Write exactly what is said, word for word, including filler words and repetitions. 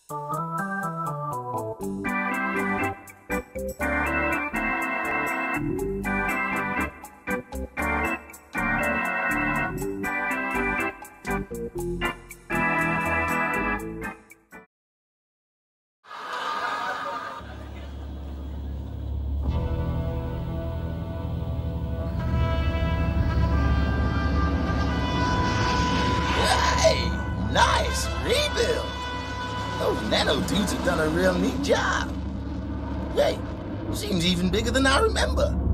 Nice rebuild. Those nano dudes have done a real neat job. Hey, seems even bigger than I remember.